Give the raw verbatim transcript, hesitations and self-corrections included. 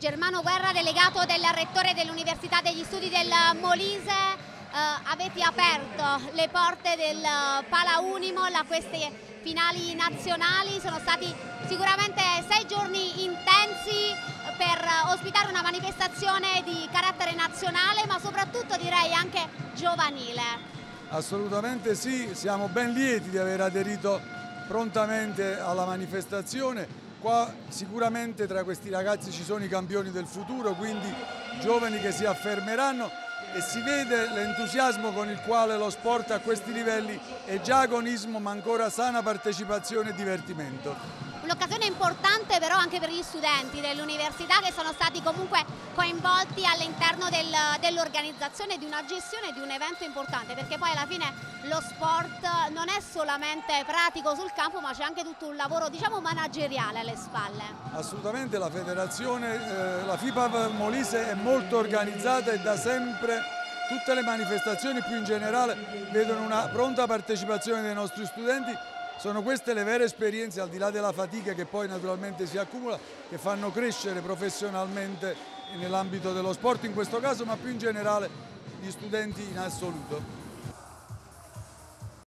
Germano Guerra, delegato del rettore dell'Università degli Studi del Molise, eh, avete aperto le porte del Pala Unimol a queste finali nazionali. Sono stati sicuramente sei giorni intensi per ospitare una manifestazione di carattere nazionale, ma soprattutto direi anche giovanile. Assolutamente sì, siamo ben lieti di aver aderito prontamente alla manifestazione. Qua sicuramente tra questi ragazzi ci sono i campioni del futuro, quindi giovani che si affermeranno, e si vede l'entusiasmo con il quale lo sport a questi livelli è già agonismo, ma ancora sana partecipazione e divertimento. Un'occasione importante però anche per gli studenti dell'università, che sono stati comunque coinvolti all'interno del, dell'organizzazione di una gestione di un evento importante, perché poi alla fine lo sport non è solamente pratico sul campo, ma c'è anche tutto un lavoro, diciamo, manageriale alle spalle. Assolutamente, la federazione, eh, la FIPAV Molise è molto organizzata e da sempre tutte le manifestazioni più in generale vedono una pronta partecipazione dei nostri studenti. Sono queste le vere esperienze, al di là della fatica che poi naturalmente si accumula, che fanno crescere professionalmente nell'ambito dello sport in questo caso, ma più in generale gli studenti in assoluto.